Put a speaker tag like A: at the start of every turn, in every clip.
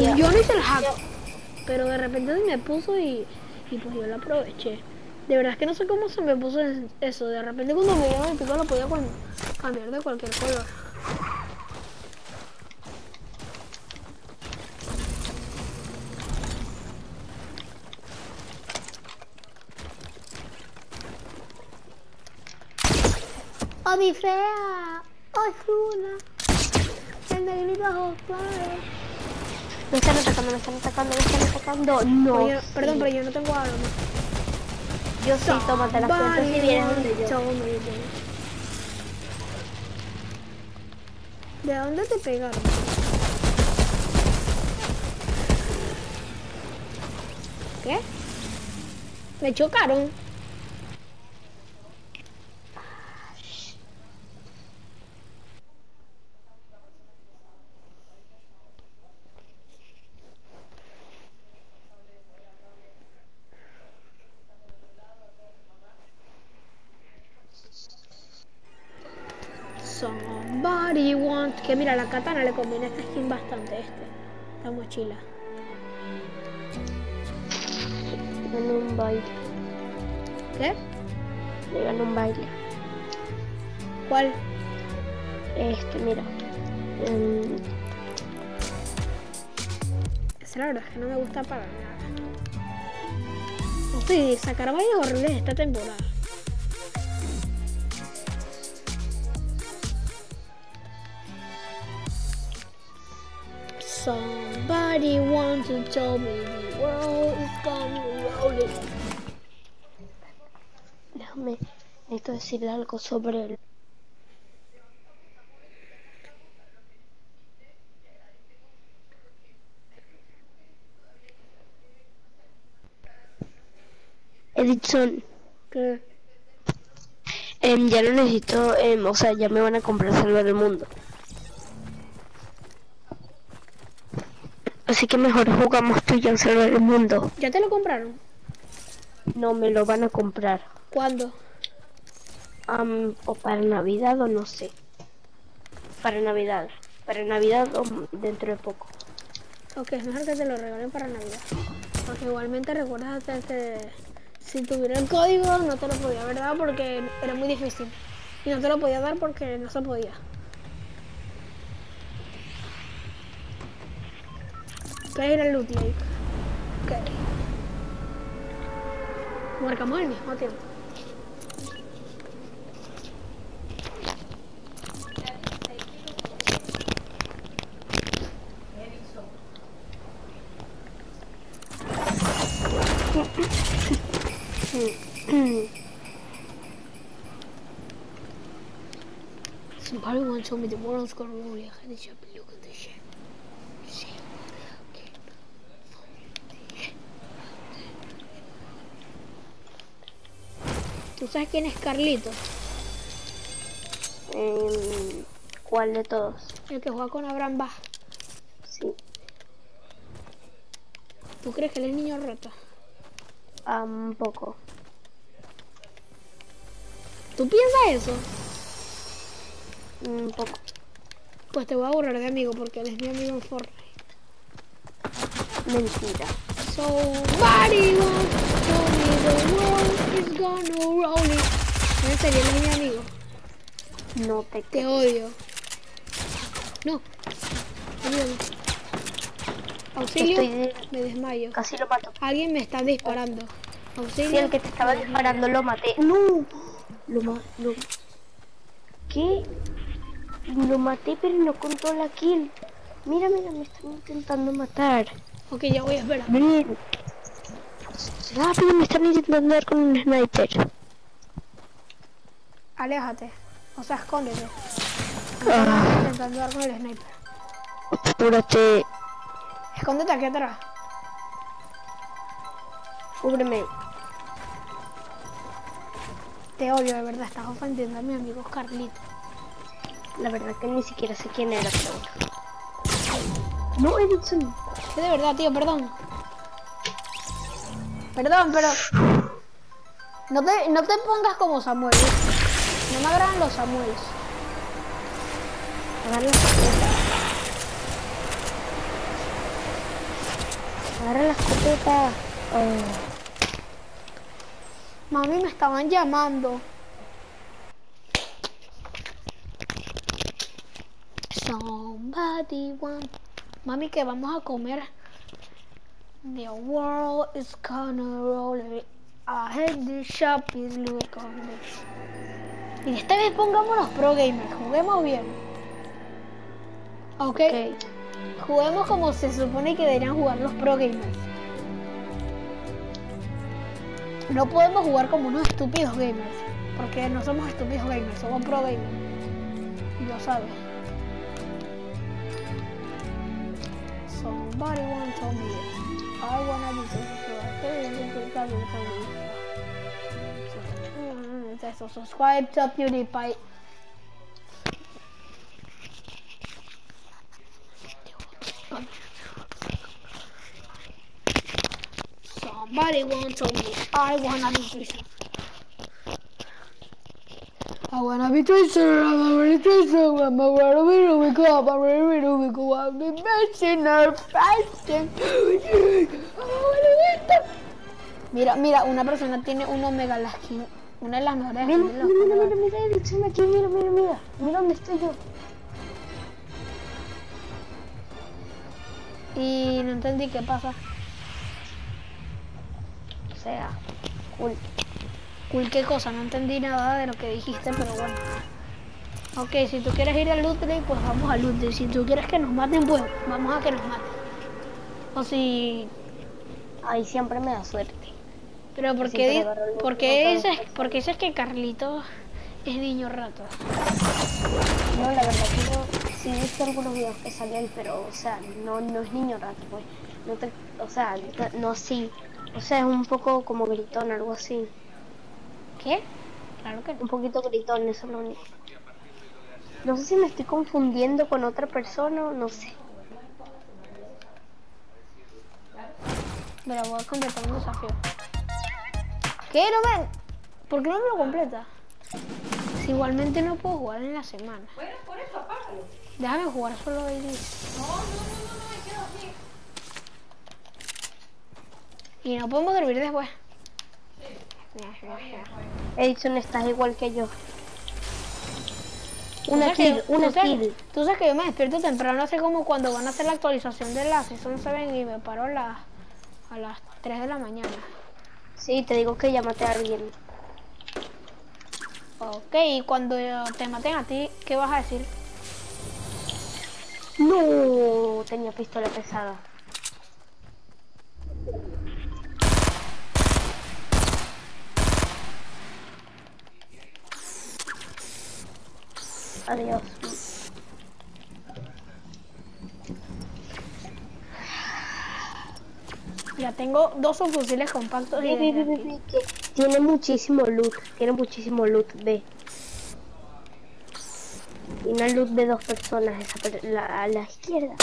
A: yo no hice el hack, pero de repente me puso y pues yo lo aproveché. De verdad es que no sé cómo se me puso eso. De repente cuando me dieron el pico lo podía cambiar de cualquier color. ¡Oh, mi fea! ¡Oh, Zuna! El negrito José.
B: Me están atacando. No.
A: Oye, perdón, pero yo no tengo arma.
B: Yo sí, tómate las cuentas si vienes donde yo.
A: ¿De dónde te pegaron? ¿Qué? Me chocaron. Somebody want... Que mira, la katana le combina esta skin bastante, esta mochila.
B: En un baile.
A: ¿Qué?
B: Le ganó un baile.
A: ¿Cuál?
B: Mira.
A: Esa la verdad es que no me gusta para nada. No sé, sacar bailes horribles esta temporada. Somebody want to tell me the world is coming rolling.
B: Déjame, necesito decirle algo sobre él. Edison.
A: ¿Qué?
B: Ya no necesito, o sea, ya me van a comprar Salvar el Mundo. Así que mejor jugamos tú y yo en Salvar el Mundo.
A: ¿Ya te lo compraron?
B: No, me lo van a comprar.
A: ¿Cuándo?
B: O para Navidad o no sé. Para Navidad o dentro de poco.
A: Ok, es mejor que te lo regalen para Navidad. Porque igualmente recuerdas que si tuviera el código no te lo podía haber dado porque era muy difícil. Y no te lo podía dar porque no se podía. ¿Qué era el loot lake? Ok. Marcamos el mismo tiempo. Somebody once told me the world's gonna roll. I had to jump and look at this shit. ¿Tú sabes quién es Carlito?
B: ¿Cuál de todos?
A: El que juega con Abraham Bach.
B: Sí.
A: ¿Tú crees que él es niño roto?
B: Un poco.
A: ¿Tú piensas eso?
B: Un poco.
A: Pues te voy a borrar de amigo porque él es mi amigo en Fortnite.
B: Mentira.
A: Somebody once told me the world is gonna roll it. ¿En serio él es mi amigo?
B: No te
A: Te
B: creo.
A: odio. No. Ayúdame. Auxilio. Me desmayo.
B: Casi lo mato.
A: Alguien me está disparando. Auxilio.
B: Sí, el que te estaba disparando lo maté. ¡No! ¿Qué? Lo maté pero no contó la kill. Mira, me están intentando matar.
A: Ok, ya voy a esperar.
B: Ven. Rápido, me están intentando dar con un sniper.
A: Aléjate. O sea, escóndete. Me están intentando dar con el sniper.
B: Apúrate.
A: Escóndete aquí atrás.
B: Cúbreme.
A: Te odio, de verdad. Estás ofendiendo a mi amigo Carlito.
B: La verdad que ni siquiera sé quién era, pero... No, Edison.
A: Sí, de verdad, tío, perdón. Perdón, pero... No te pongas como Samuel. No me agradan los Samuels.
B: Agarra la escopeta. Oh.
A: Mami, me estaban llamando. Somebody want... Mami, que vamos a comer. The world is gonna roll it. I hate the shop is looking. Y esta vez pongámonos pro gamers. Juguemos bien. ¿Ok? Juguemos como se supone que deberían jugar los pro gamers. No podemos jugar como unos estúpidos gamers. Porque no somos estúpidos gamers, somos pro gamers. Y lo sabes. Somebody once told me I wanna be so subscribe to PewDiePie. Somebody once told me I wanna be Jason. I wanna be Tracer, I'm a really Tracer, I'm a really Rubik, I'm a really Rubik, I'm the best in our fashion. Mira, mira, una persona tiene un Omega, la skin, una de las mejores
B: Mira,
A: skins de los
B: mira, Edison aquí, mira dónde estoy yo.
A: Y no entendí qué pasa.
B: O sea, cool.
A: Cool, qué cosa, no entendí nada de lo que dijiste, pero bueno. Ok, si tú quieres ir al loot day, pues vamos al loot day. Si tú quieres que nos maten, pues vamos a que nos maten. O si...
B: Ahí siempre me da suerte.
A: Pero ¿por qué dices que Carlitos es niño rato?
B: No, la verdad que yo sí he visto algunos videos que salen, pero, o sea, no es niño rato, pues. No te, o sea, no sí. O sea, es un poco como gritón, algo así.
A: ¿Qué? Claro que no.
B: Un poquito gritón, eso es lo único. No sé si me estoy confundiendo con otra persona, no sé.
A: Pero voy a completar un desafío. ¿Qué? ¿No ven? ¿Por qué no me lo completa? Si igualmente no puedo jugar en la semana.
C: Bueno, por eso apágalo.
A: Déjame jugar solo hoy día.
C: No, me quedo así.
A: Y no podemos dormir después.
B: Edison, estás igual que yo.
A: Tú sabes que yo me despierto temprano, así como cuando van a hacer la actualización de la Season 7 y me paro a las 3 de la mañana.
B: Sí, te digo que ya maté a alguien.
A: Ok, y cuando te maten a ti, ¿qué vas a decir?
B: No, tenía pistola pesada. Adiós.
A: Ya tengo 2 subfusiles compactos y
B: tiene muchísimo loot, ve. Y una loot de 2 personas, a la izquierda.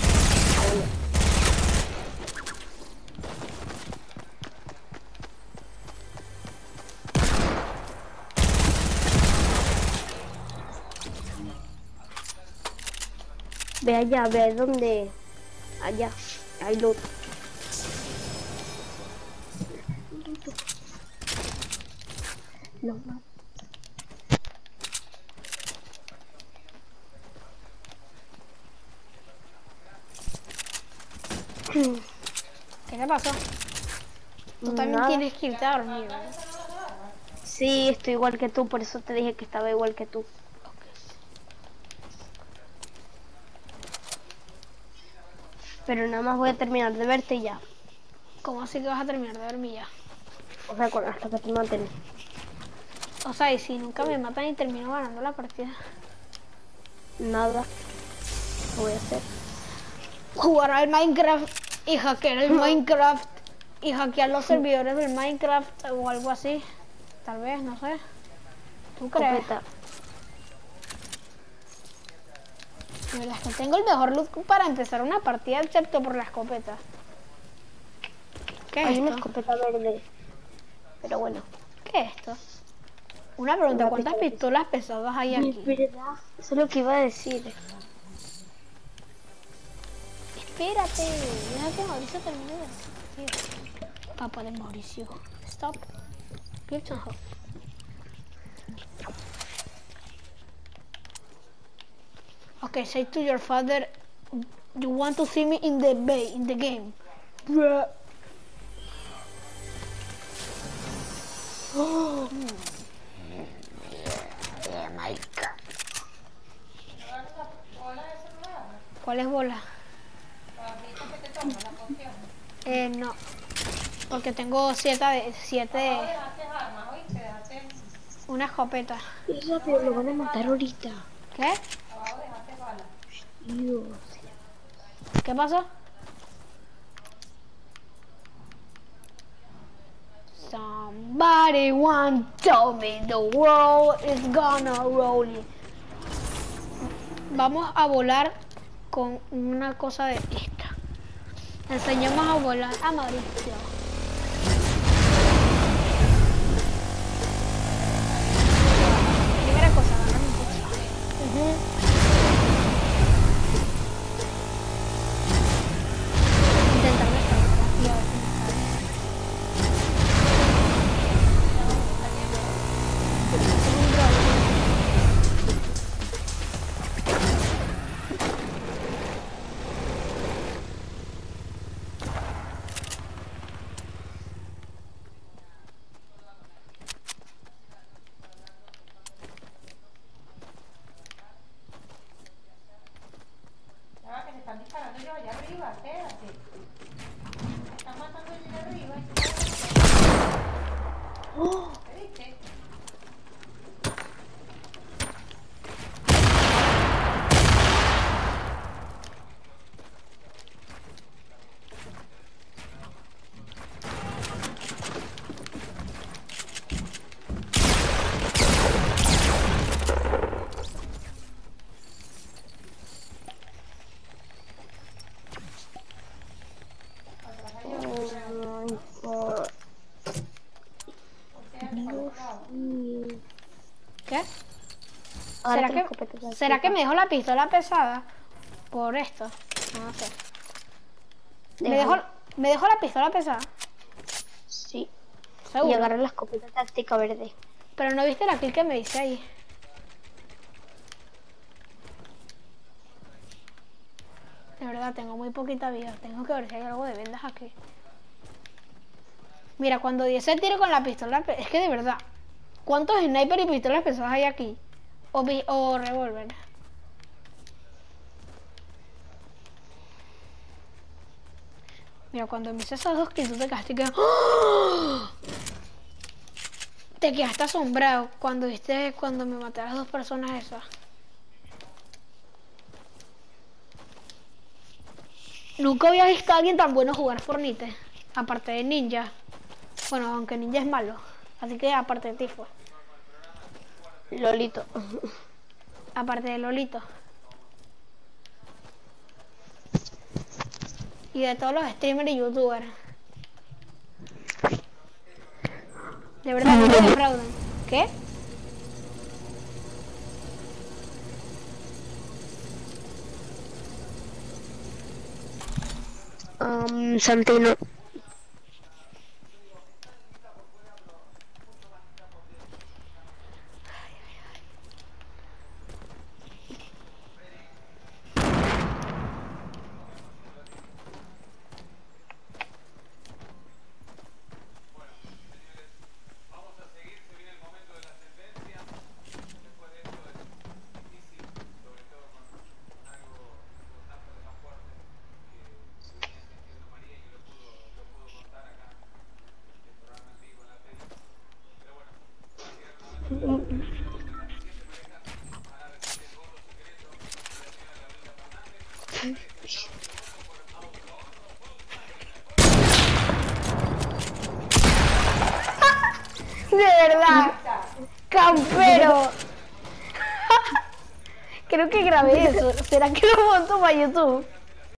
B: Ve allá, ve donde... Allá, hay loot. No, no.
A: ¿Qué te pasó? Tú también tienes que irte a dormir, ¿verdad?
B: Sí, estoy igual que tú, por eso te dije que estaba igual que tú. Pero nada más voy a terminar de verte y ya.
A: ¿Cómo así que vas a terminar de dormir ya?
B: O sea, hasta que te maten.
A: O sea, y si nunca me matan y termino ganando la partida.
B: Nada. ¿Qué voy a hacer?
A: Jugar al Minecraft y hackear el Minecraft y hackear los servidores del Minecraft o algo así. Tal vez, no sé. ¿Tú crees?
B: Copeta.
A: De verdad es que tengo el mejor loot para empezar una partida, excepto por la escopeta. ¿Qué es
B: Hay una
A: esto?
B: escopeta verde. Pero bueno.
A: ¿Qué es esto? Una pregunta, ¿cuántas pistolas pesadas hay aquí?
B: Es verdad, eso es lo que iba a decir.
A: espérate. Deja que Mauricio termine de decir. Papá de Mauricio. Stop. Give some help. Okay, say to your father, you want to see me in the game. Bruh.
B: Oh,
A: ¿Cuál es bola?
C: ¿Las vistas que te toman la poción?
A: No. Porque tengo 7 de
C: Abajo
A: 7.
C: dejaste armas, ¿oíste? Dejaste...
A: Una escopeta.
B: qué rápido, lo van a matar ahorita.
A: ¿Qué?
C: Abajo dejaste balas.
B: Dios.
A: ¿Qué pasó? Somebody once told me the world is gonna roll it. Vamos a volar con una cosa de esta. Enseñamos a volar a Mauricio. Primera cosa, agarrar un poco. Intentar descargar y a ver si me sale. Es un drone.
C: Ya va, que se están disparando ellos allá arriba, espérate. Se están matando allá arriba.
B: Oh,
C: ¿Qué viste? Atrás hay otro, creo.
B: my God.
C: Ustedes para el otro lado.
A: ¿Qué?
B: Ahora
A: ¿Será ¿Será que me dejó la pistola pesada? Por esto. No sé. ¿Me dejó la pistola pesada?
B: Sí. Y
A: Seguro.
B: agarré la escopeta táctica verde.
A: Pero no viste la kill que me dice ahí. De verdad, tengo muy poquita vida. Tengo que ver si hay algo de vendas aquí. Mira, cuando di ese tiro con la pistola... Es que de verdad, ¿cuántos sniper y pistolas pesadas hay aquí? O revólver. Mira, cuando me hice esas 2 kills, tú te quedaste que... ¡Oh! Te quedaste asombrado cuando viste cuando me maté a las 2 personas esas. Nunca había visto a alguien tan bueno jugar Fortnite. Aparte de Ninja. Bueno, aunque Ninja es malo. Así que aparte de Tifo.
B: Lolito.
A: Aparte de Lolito. Y de todos los streamers y youtubers. De verdad, no me defraudan. ¿Qué?
B: Santino.
A: De verdad. Campero. Creo que grabé eso. ¿Será que lo monto para YouTube?